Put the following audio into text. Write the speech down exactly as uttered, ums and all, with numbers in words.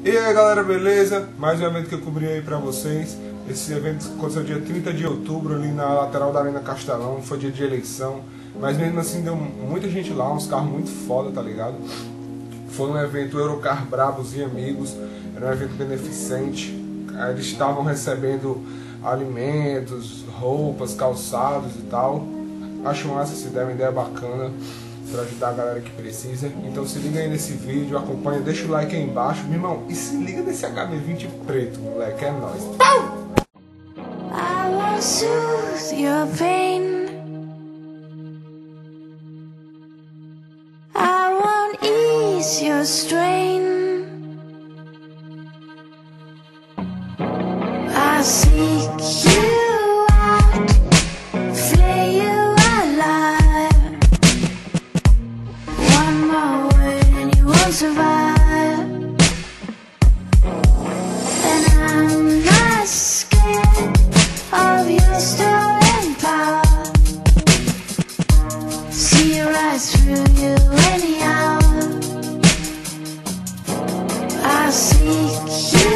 E aí galera, beleza? Mais um evento que eu cobri aí pra vocês. Esse evento aconteceu dia trinta de outubro ali na lateral da Arena Castelão. Foi dia de eleição, mas mesmo assim deu muita gente lá, uns carros muito foda, tá ligado? Foi um evento Eurocar Brabos e Amigos. Era um evento beneficente. Eles estavam recebendo alimentos, roupas, calçados e tal. Acho massa, se der uma ideia bacana para ajudar a galera que precisa. Então se liga aí nesse vídeo, acompanha, deixa o like aí embaixo, meu irmão, e se liga nesse H B vinte preto, moleque, é nóis. Pau! I won't soothe your pain, I won't ease your strain, I seek you out, flay you alive, one more word and you won't survive, and I'm not scared of your stolen power, see right through you anyhow, I seek you